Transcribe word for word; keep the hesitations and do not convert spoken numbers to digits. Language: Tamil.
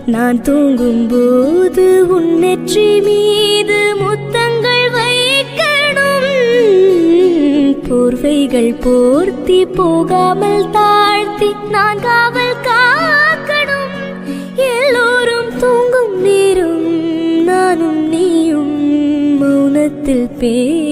நான் தூங்கும் போது உன் நெற்றி மீது முத்தங்கள் வைக்கணும். போர்வைகள் போர்த்தி போகாமல் தாழ்த்தி நான் காவல் காக்கணும். எல்லோரும் தூங்கும் நேரம் நானும் நீயும் மௌனத்தில் பே